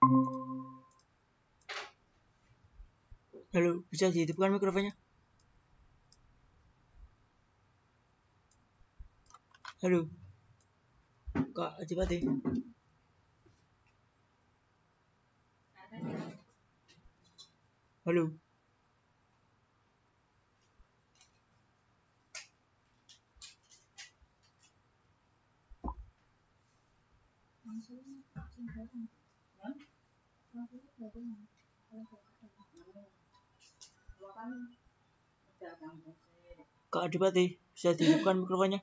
Halo, bisa dihidupkan mikrofonnya? Halo, Kak Adipati. Halo. Kak Adipati, bisa dihidupkan mikrofonnya?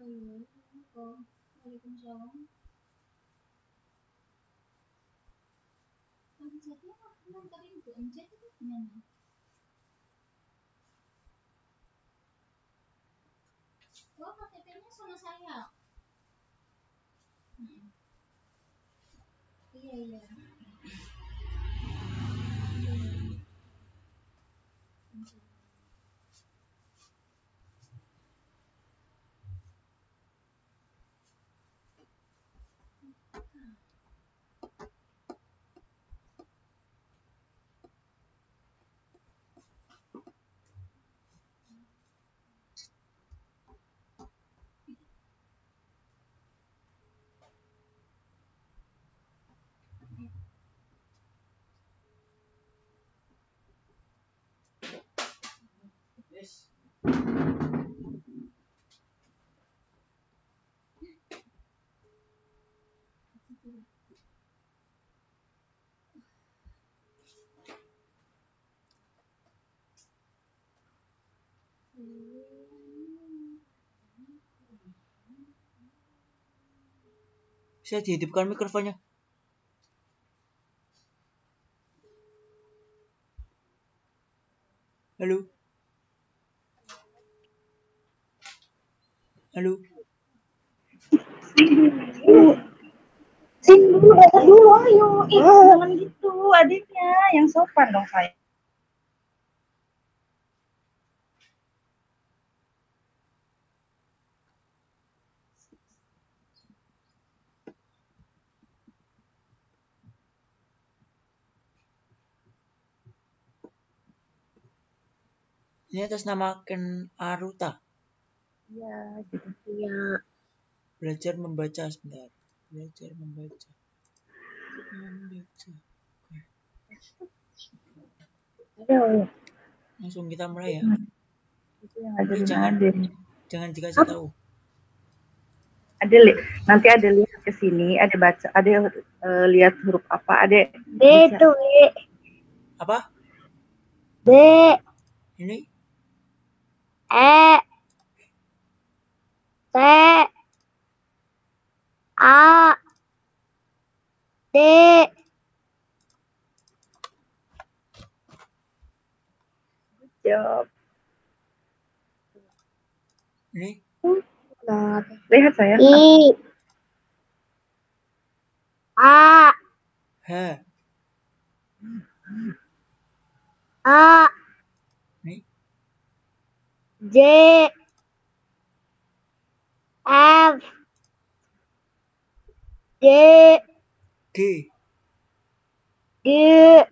Bisa dihidupkan mikrofonnya? Halo. Halo. Sing dulu, dulu, ayo. Jangan gitu, adiknya yang sopan dong saya. Ini atas nama Ken Aruta. Iya, gitu ya. Belajar membaca sebentar. Belajar membaca. Aduh, Langsung kita mulai ya. itu yang Ini ajarin Adel. jangan dikasih tahu. Adel, nanti ada lihat ke sini, ada baca, ada lihat huruf apa, ada B tuh, B. Apa? B. Ini E. T. A. D. job. ini Lihat saya. I. A. H. A. Ini J. F. G. G. G.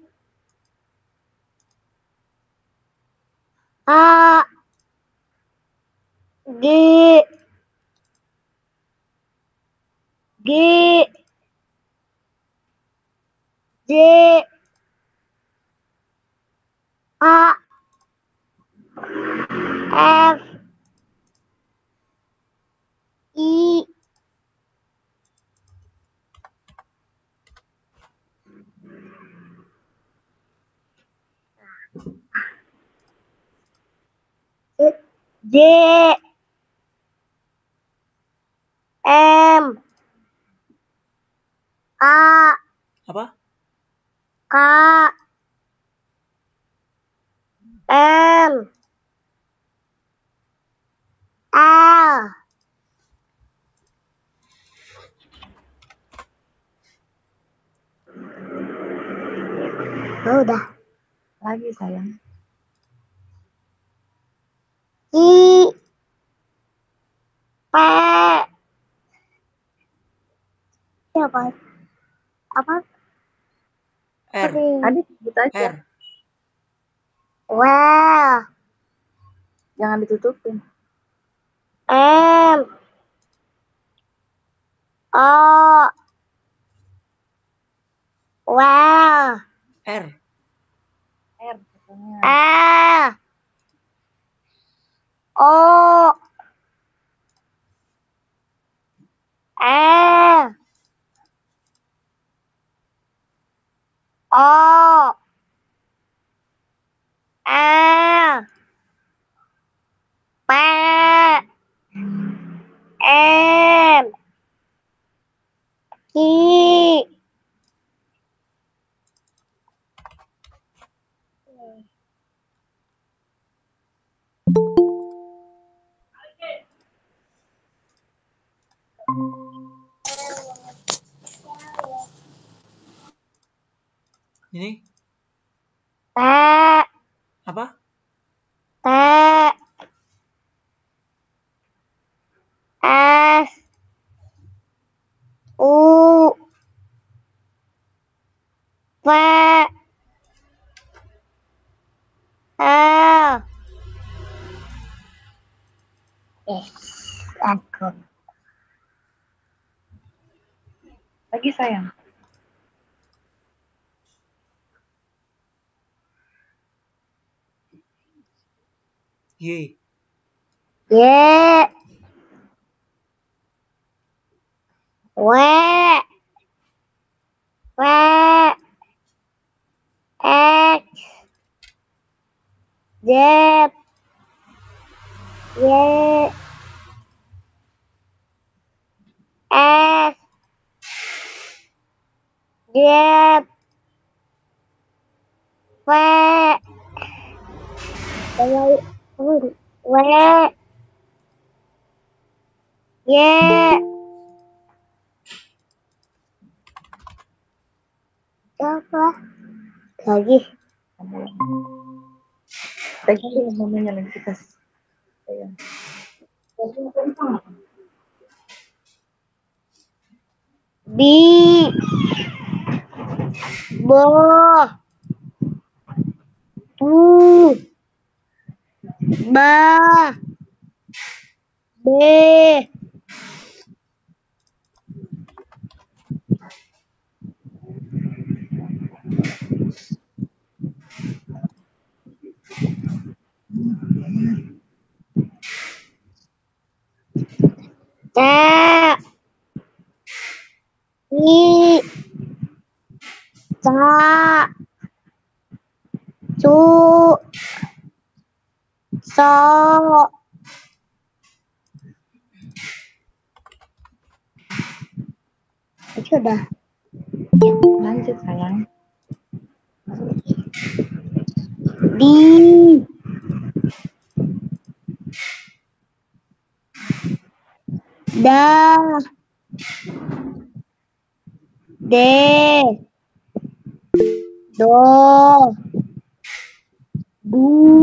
A. G. G. J. A. F. I. J. M. A. Apa? K. M. L. Oh, udah. Lagi sayang. I. P. Apa? Apa? R. Adik sebut aja. R. Well. Jangan ditutupin. M. O. Well. R. R katanya. L. O. L. O. L. P. M. Q. Ini T. apa? T. S. U. V. L. Aku. Lagi sayang. Y. Y. W. W. X. Z. Y. S. Z. W. W. Y. Apa? Lagi. Lagi ngomongnya lagi kita sayang. B. Bo. Bu. Ba. B. C. I. Ca. Cu. So. Itu udah. Lanjut sayang. D. Da. De. Do. Du.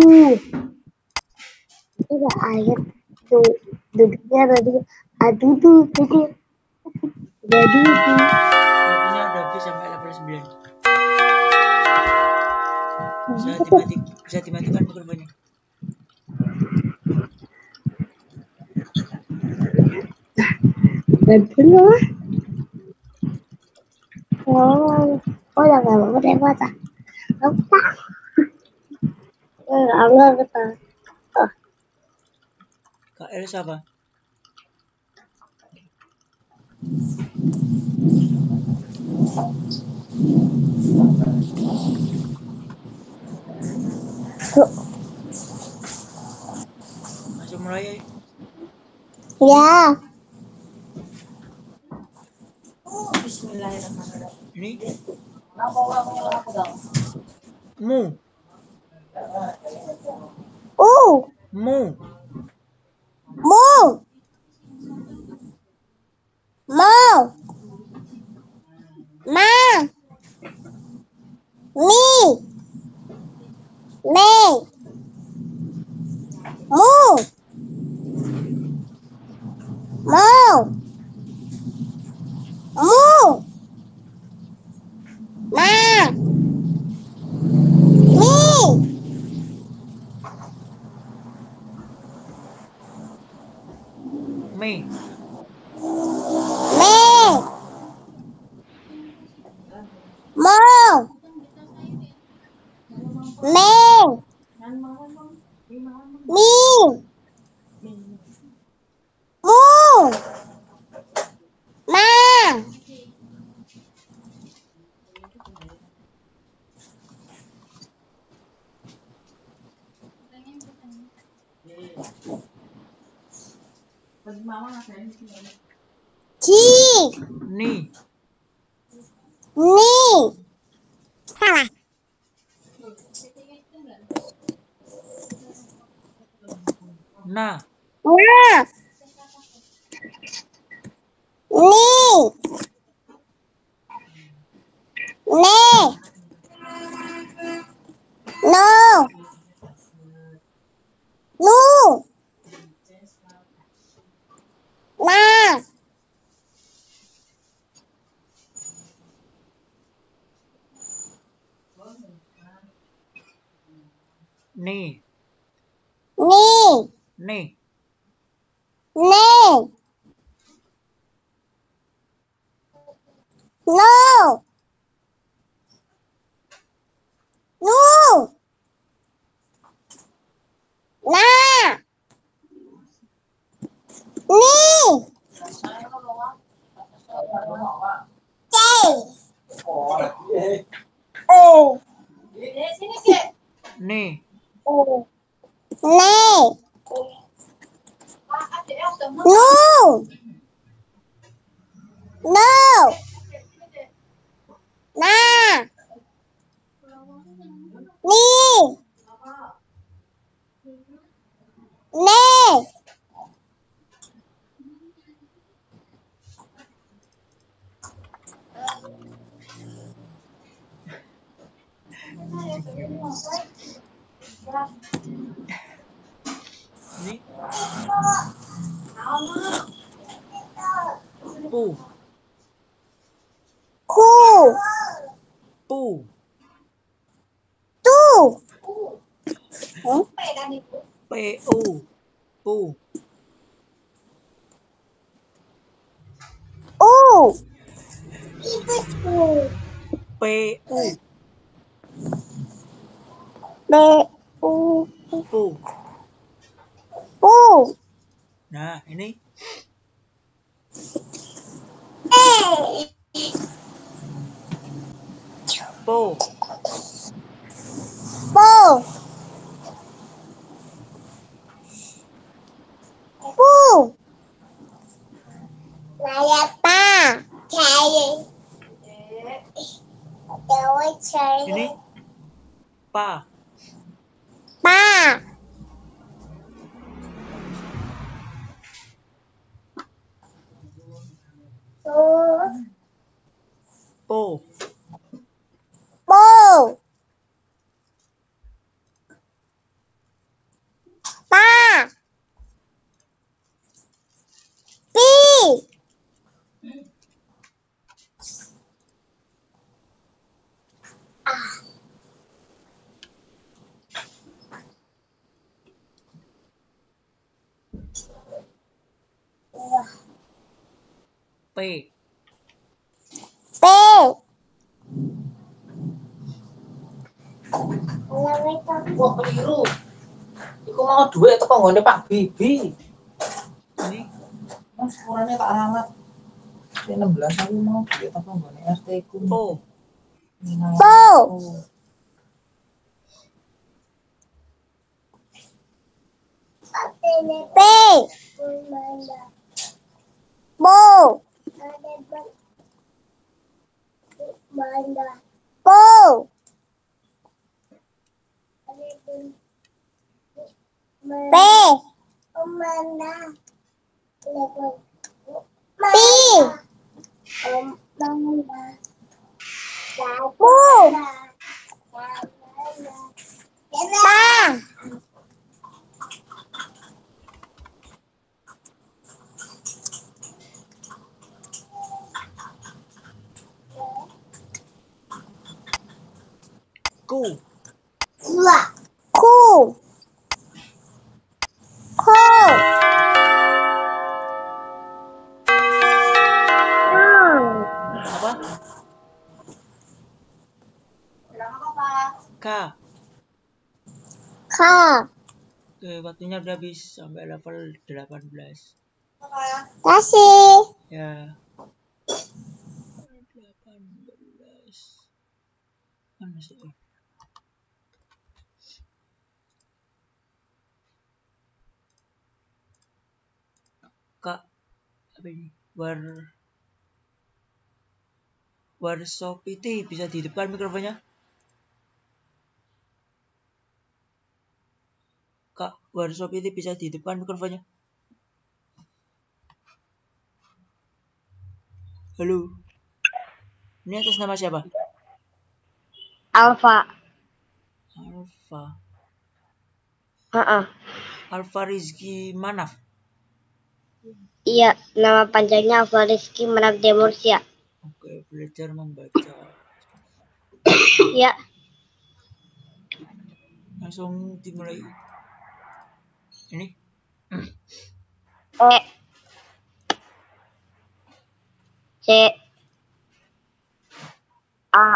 Itu udah ayat. Tuh. Duduknya tadi. Aduh tuh. Tadi. Jadi. Artinya udah habis sampai level 9. Bisa dimatikan mikrofonnya. Ganti lah. Oh, udah nggak mau deh mata. Apa? Allah kata. Kak El siapa? Masuk mulai. Ya. Bismillahirrahmanirrahim. Ini mu. Mu. Mu. Mu. Mau. Ma. Mi. Me. Mu. Mau. Mu. Ma. Me. Mo. Me. Mi. Mu. Ma. Ci. Ni. Ni. Salah. Na. Na. Ni. Ne. No. Nu. Na. Ni. Ni. Ni. Ne. No. Nu. Na. Ni. Cei. O. Ni. O. Ne. Nu. No. Na. Ni. Ne. Ni. Pu. Ku. Pu. Tu. Hmm? Pu. Pu. U. Pu. B. U. Pu. U. Nah, ini. E. Po. Po. Pu. Saya pa. Cari. Dewa cari. Ini. Pa. Pa. Po. Po. Pa. Pi. P. P. Wah, keliru. Iku mau duit teko nggone Pak Bibi. Ini. Mas, kurangnya tak alamat. 16 aku mau duit teko nggone RT ku. Po. Po. P. Bo. Po. P. Pi. Pu. Pa. Ku. Ku. Ko. Apa? K. K. Oke, waktunya udah habis sampai level 18. Kasih. Ya. 18. Mana sih? Kak, apa ini? Warsopiti bisa di depan mikrofonnya? Kak, Warsopiti bisa di depan mikrofonnya? Halo. Ini atas nama siapa? Alfa. Alfa. Alfa Rizky Manaf. Iya, nama panjangnya Alfa Rizky Manaf Demursia. Oke, belajar membaca. Iya. Langsung dimulai. Ini. E. C. A.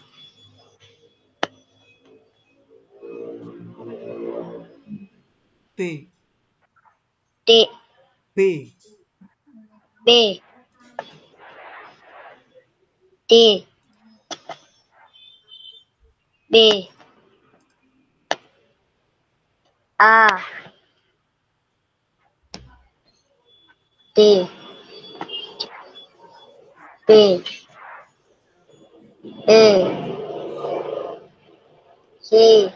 B. D. B. B. D. B. A. D. B. E. C.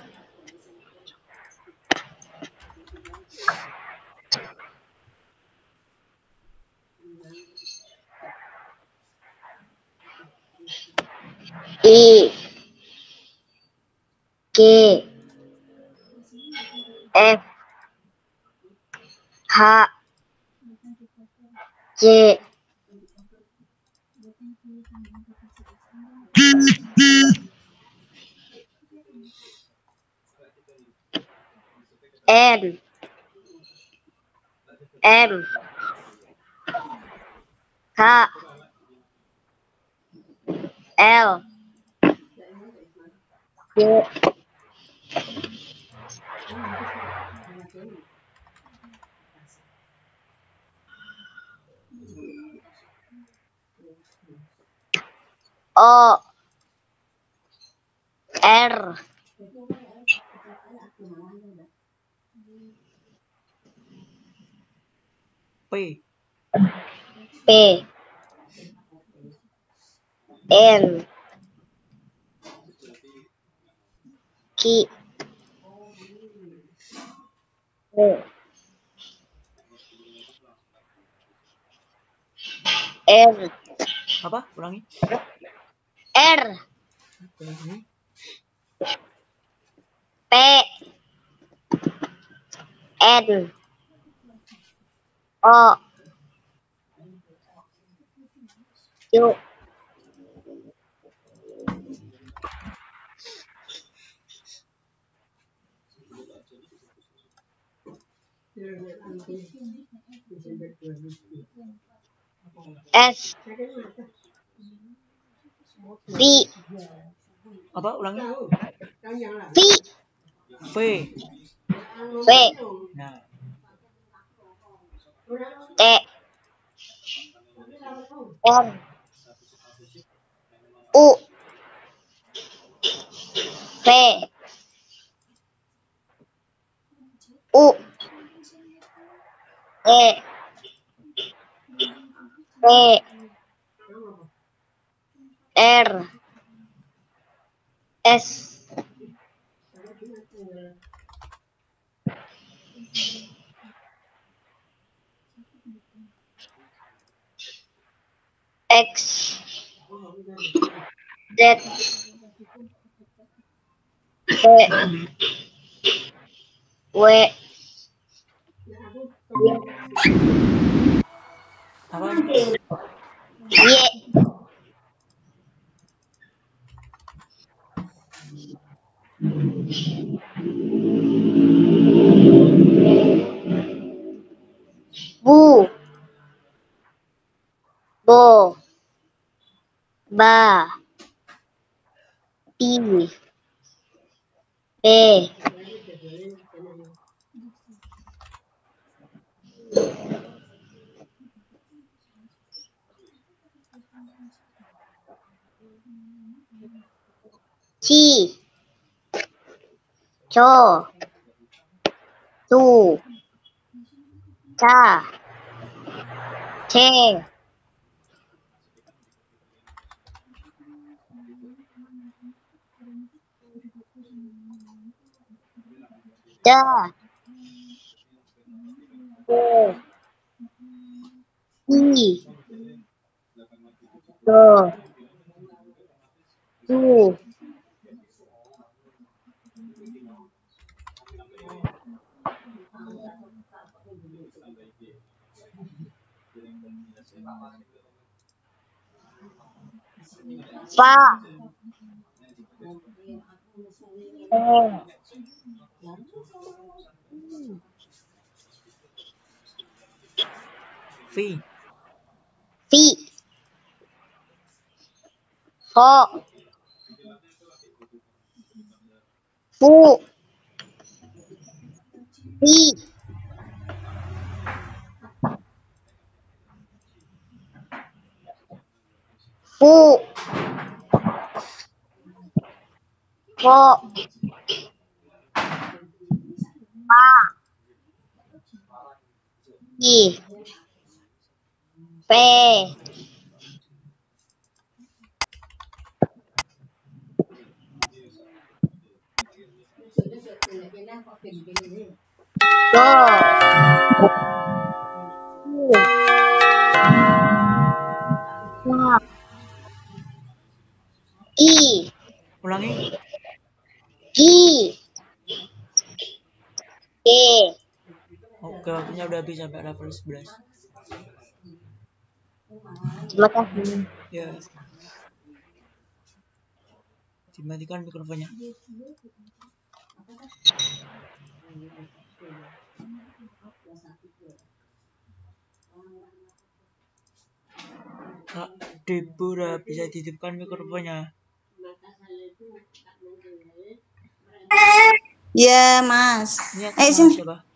I. G. F. H. J. N. M. K. L. J. O. R. P. P. N. Q. R. Apa? Ulangi. R. Oke, ini. P. N. O. Q. S. V. Apa? Ulangi. V. V. V. Nah, T. R. U. V. U. E. P. R. S. X. Z. W. W. apa? Y. Bu. Bo. Ba. Pi. P. Chi. Cho. Tu. Cha. Che. Da. Do. I. Do. Du. Fa. Fe. Fi. Fi. Fo. Fu. Fi. Fu. Fo. Pa. Pi. Pe. Do. Fu. La. I. Ulangi. Gi. G. Oke, waktunya udah habis sampai level 11. Terima kasih. Ya, dimatikan mikrofonnya. Kak Deborah, bisa titipkan mikrofonnya. Ya, Mas. Ini Ayo sama sini. siapa?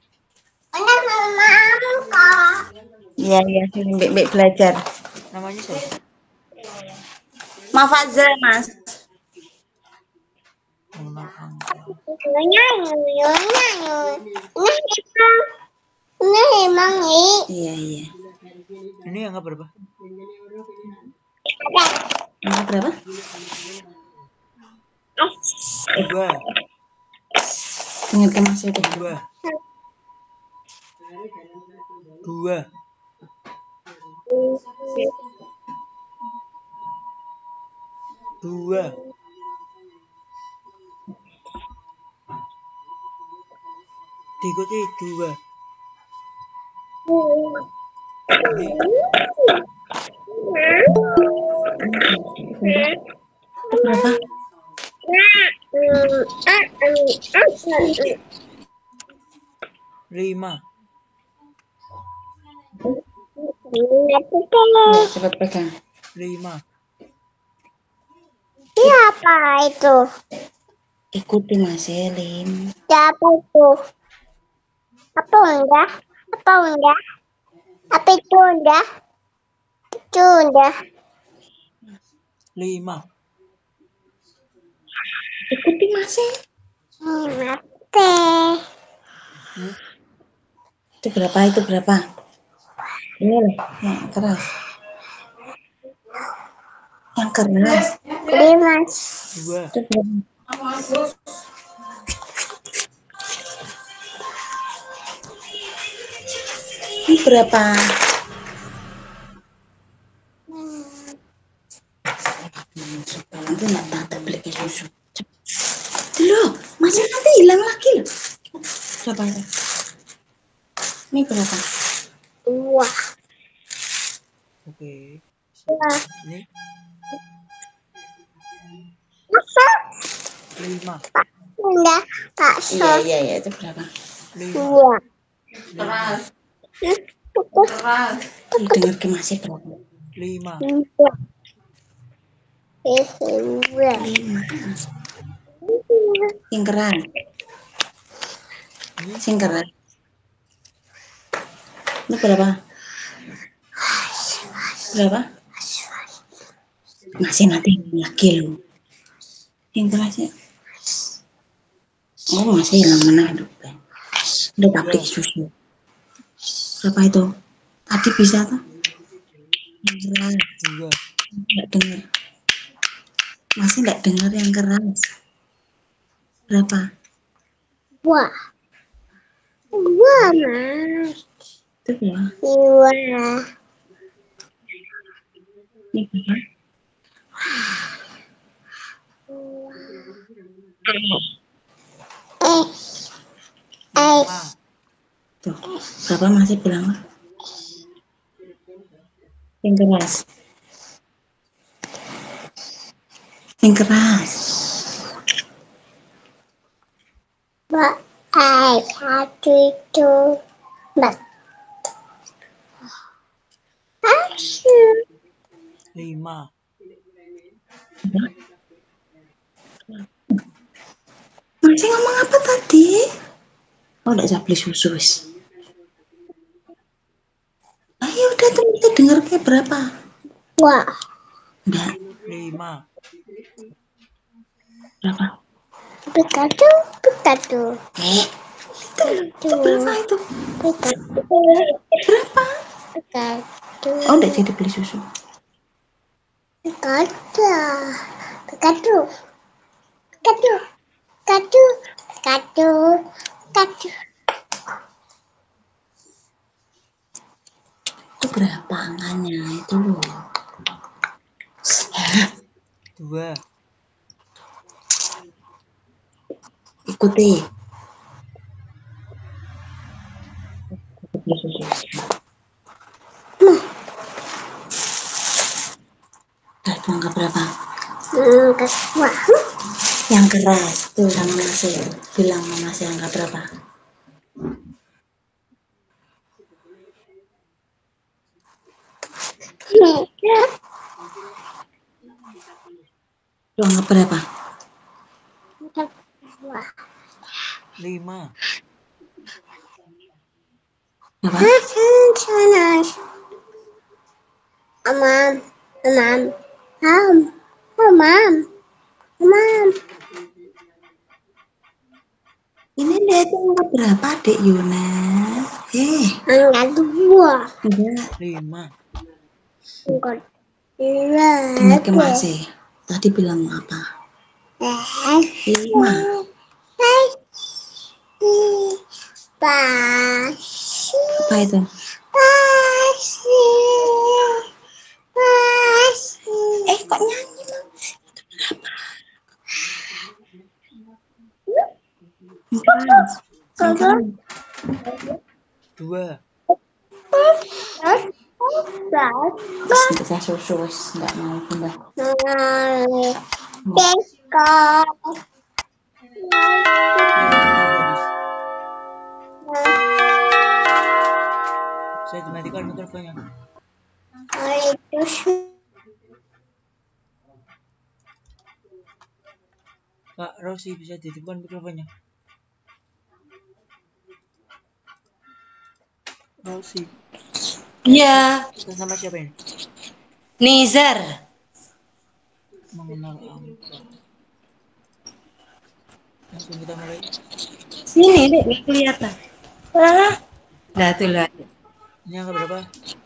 Iya, iya, sini Mbak belajar. Namanya siapa? Mafazal, Mas. Mona Angka. Iya, iya. Ini angka berapa? Angka berapa? 2. Ingatkan Mas itu. 2. 2. 2. Diikuti 2. Ini Itu berapa? 5. Ya, cepat pegang. 5. Ini apa itu? Ikuti Mas Elim. Apa itu? Apa enggak? Apa enggak? Apa itu enggak? Itu enggak. 5. Ikuti Mas Elim. Mate. Itu berapa? Itu berapa? Ini loh, yang keras. Yang keras. 5. 2. Itu berapa? Ini berapa? Nanti tak beli susu. Loh, masih nanti hilang lagi loh. Berapa? Ini berapa? 2. Oke. Ini Masa 5. enggak bakso? Iya, itu berapa? 5. 2. Ini dengar ke masih berapa? 5. 2. Dua. 5. Sing keras. Ini Sing keras. Ini berapa? Berapa? Masih nanti lagi lu. Yang kerasnya. Oh masih hilang mana hidup. Udah pabrik susu. Berapa itu? Tadi bisa tuh? Yang keras. 2. Nggak dengar. Masih nggak dengar yang keras. Berapa? Dua. Dua, Mas. Itu berapa? Dua. Ini berapa? Lima. Tuh. Berapa masih bilang? Yang keras. Yang keras. Dua. Satu itu. Empat. Action. 5. Masih ngomong apa tadi? Oh, udah saya beli susu wis. Ayo udah tuh kita denger kayak berapa? Dua. Enggak. 5. Berapa? Pikachu. Pikachu. Itu berapa itu? Pikachu. Berapa? Pikachu. Oh, udah jadi beli susu. Pikachu. Pikachu. Pikachu. Pikachu. Pikachu. Pikachu. Itu berapa angkanya itu loh? 2. Ikuti. Beli susu. Udah itu angka berapa? Kedua. Yang keras tuh sama masih bilang sama masih angka berapa? Tuh angka berapa? Kedua. 5. Berapa? Sana. Amam. Amam. Amam. Amam. Amam. Ini dia itu angka berapa, Dek Yuna? Angka dua. Enggak. 5. Angka dua. Dengar ke masih. Tadi bilang apa? 5. Pasi. Apa itu? Pasi. Pasi. Kok nyanyi Bang? Itu berapa? Angka 2. Terus untuk saya susu wis nggak mau pindah. Saya dimatikan mikrofonnya. Kak Rosi bisa dihidupkan mikrofonnya. Rosi. Iya, Kita sama siapa ini? Nizar. Mengenal angka. Langsung kita mulai. Sini, Dek, nggak kelihatan. Nah, tuh lah. Ini angka berapa?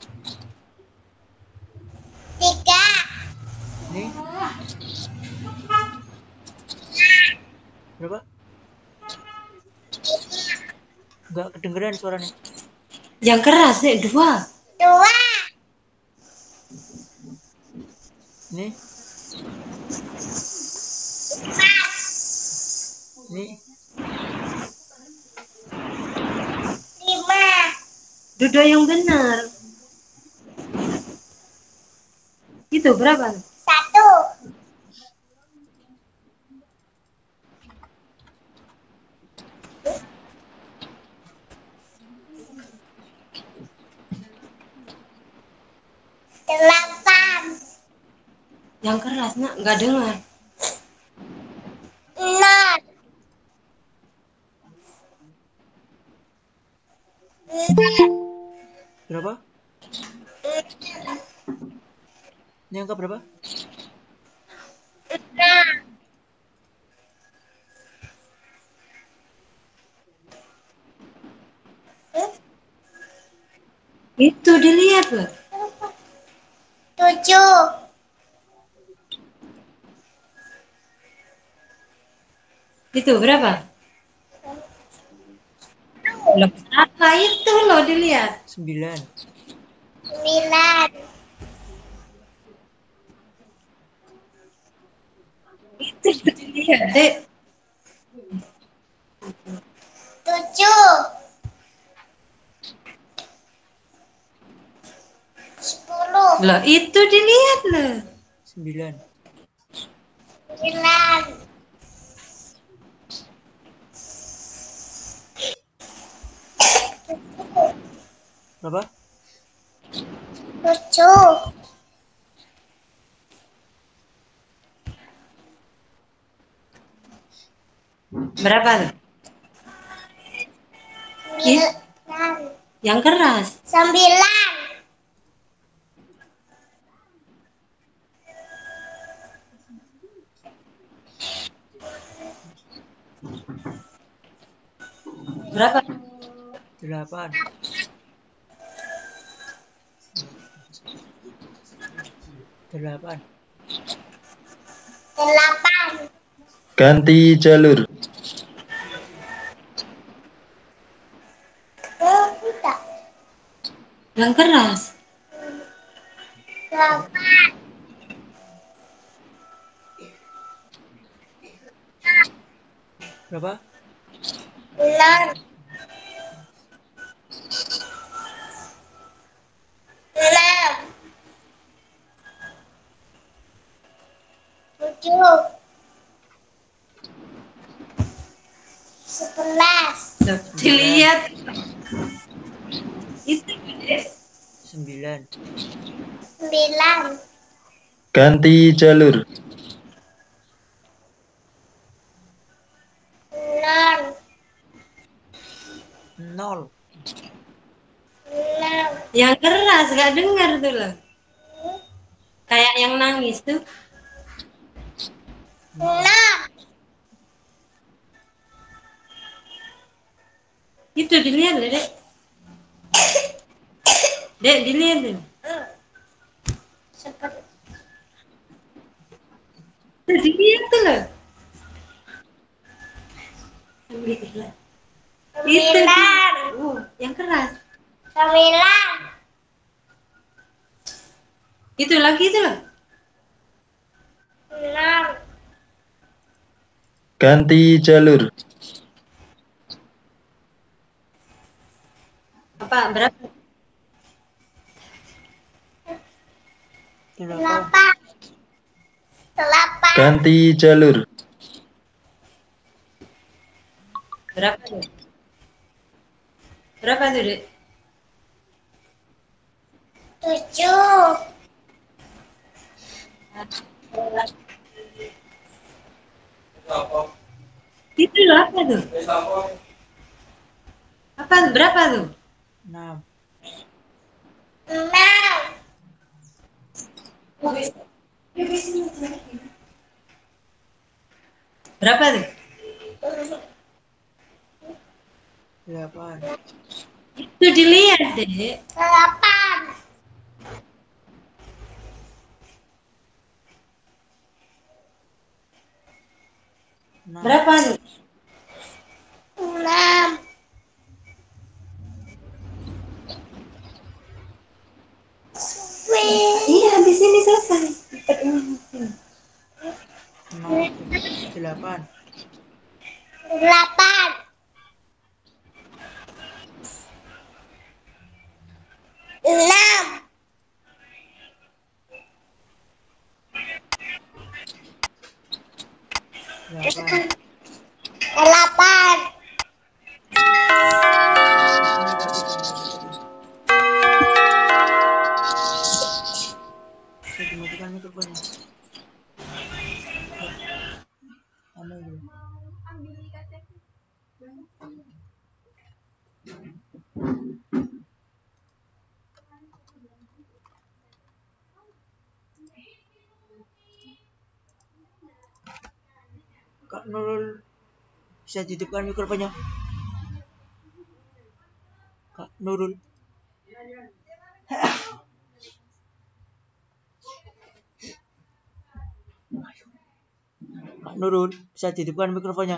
3. Ini? Berapa? Enggak kedengeran suaranya. Yang keras, Dek, 2. 2. Ini? Ini? 5. Duduk yang benar. Itu berapa? 1. Delapan. Yang keras, nak. Nggak dengar. 6. Berapa? Ini angka berapa? 6. Itu dilihat loh. 7. Itu berapa? Loh, apa itu loh dilihat? 9. 9. Itu dilihat, Dek. 7. 10. Loh, itu dilihat loh. 9. 9. Berapa? 7. Berapa tuh? Ih, yang keras. 9. Berapa? 8. 8. 8. Ganti jalur. Tidak. Yang keras. 8. Berapa? 6. 6. 7. 11. Loh, dilihat. Itu, Dek. 9. 9. Ganti jalur. 0. 0. 6. Yang keras, gak dengar tuh loh. Kayak yang nangis tuh. 6. Itu dilihat loh, Dek. Dek, dilihat tuh. Seperti Tuh, dilihat tuh loh. Ambil keras. Itu. 9. Yang keras. 9. Itu lagi itu loh. 6. Ganti jalur. Apa? Berapa? 8. 8. 8. Ganti jalur. Berapa tuh? Berapa tuh, Dek? 7. Itu loh, apa tuh? Apa? Berapa tuh? 6. 6. Berapa tuh? 8. Itu dilihat, Dek. 8. 6. Berapa tuh? 6. Iya, habis ini selesai. 8. 8. 6. 8. 8. Ini nggak bisa tadi. Saya dimatikan mikrofonnya. Anu dulu. Kak Nurul, bisa hidupkan mikrofonnya. Kak Nurul. Kak Nurul, bisa hidupkan mikrofonnya.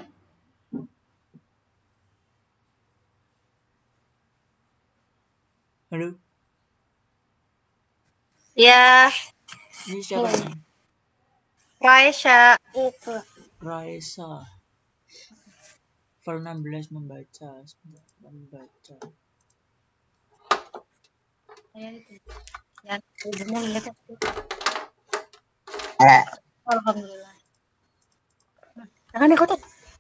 Halo, Ya, ini siapa ini? Raisya itu. Raisa. File 16 membaca. Membaca. Saya itu. Ya, ibumu lihat itu. Alhamdulillah. Jangan ikutin.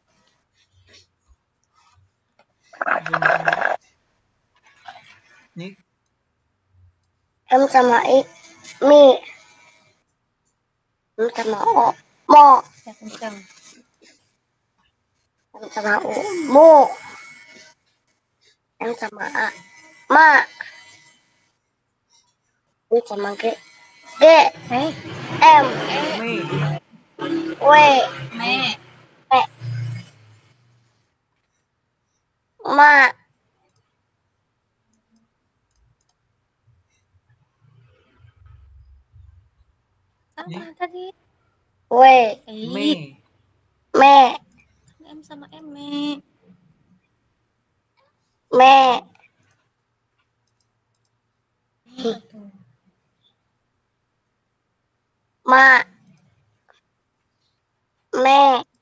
Nih, M sama I, mi. M sama O, mo. Ya, kencang. M sama U, mu. M sama A, ma. M sama G, G. M, Mei. W, Me. ma. Sama tadi. W, Mei. me. M sama M, Me. Me. Satu. Ma. Me.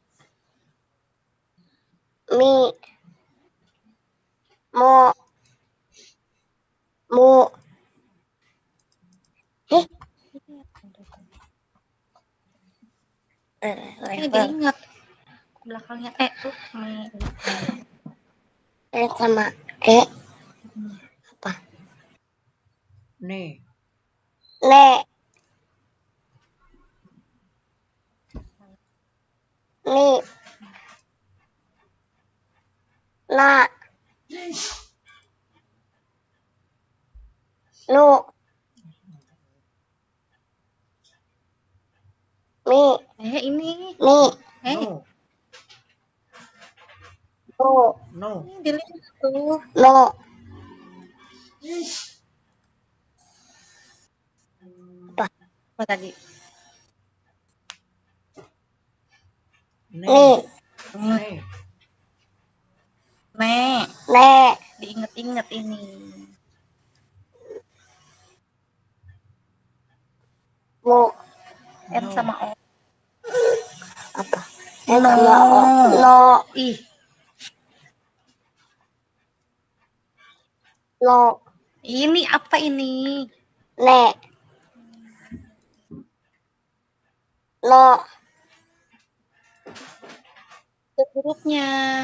Mi. Mo. Mu. Diingat. Belakangnya E tuh. Me. E sama E, Ne. ne. Ni. Na. Nu. Mi. Ini. Ni. No. Nu. No. Ini dilihat tuh. No. Apa tadi? Ne. Ni. Ne. Me. Ne. Diinget-inget ini. Mu. M No. sama O. Apa? E sama O. No. Ih. No. Ini apa ini? Ne. No. Itu hurufnya.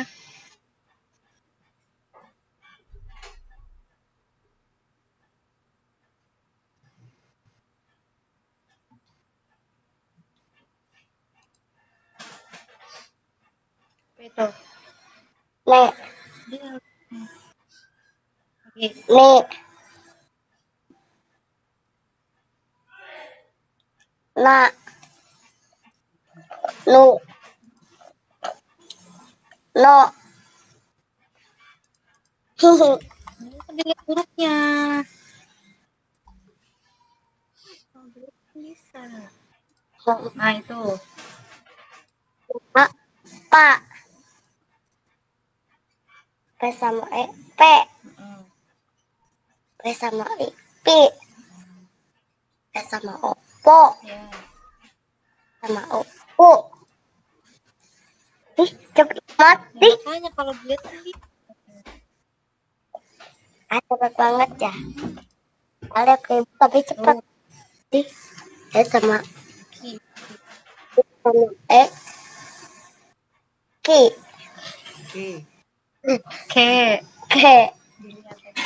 Apa itu? Ne. Dia. Oke. Ni. Na. Nu. No. Hihi. Ini kan dilihat hurufnya. Oh, bisa. Nah, itu. Ma. Pa. P sama E. P. P sama I. Pi. P sama O. Po. Ya. Sama O. U. Ih, cepet mati. Makanya kalau dilihat tadi. Cepet banget ya. Ada kayak tapi cepat. Ih, E sama Ki. I sama E. Ki. Ke. Ke. K. Dilihat tadi.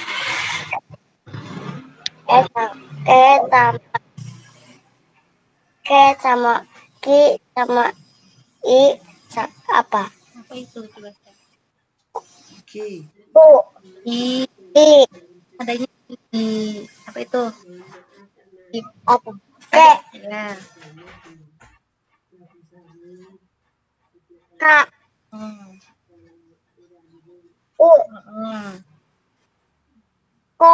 E sama K sama Ki sama I Apa? Apa itu? Coba cek. Ki. Ku. I. I. Adanya I. Apa itu? Apa? Ke. Ya. K. U. Ko.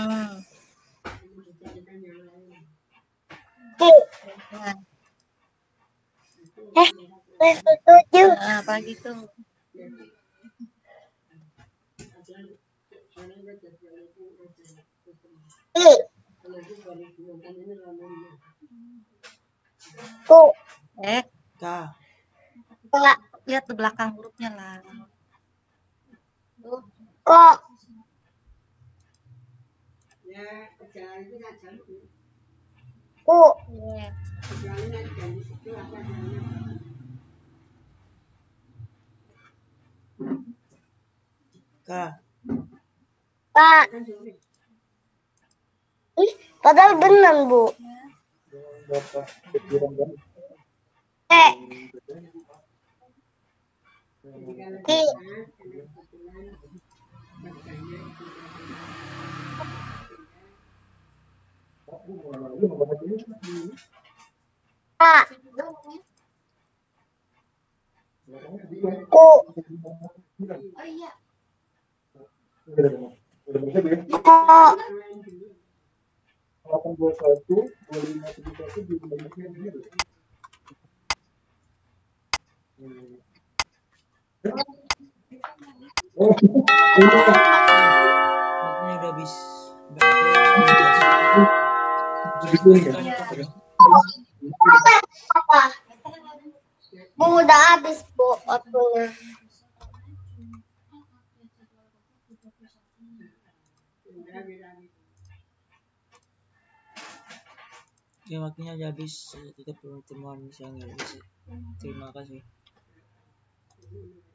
Ki. Setuju. Apa gitu? I. Ku. K. K. Lihat di belakang hurufnya lah. Ko. Ku. K. K. Ih, padahal benar, Bu. E. I. A. Ku. Ko. Waktunya udah habis. Apa? Bu, udah habis, Bu, waktunya. Oke, waktunya udah habis. Tutup pertemuan siang ini. Terima kasih.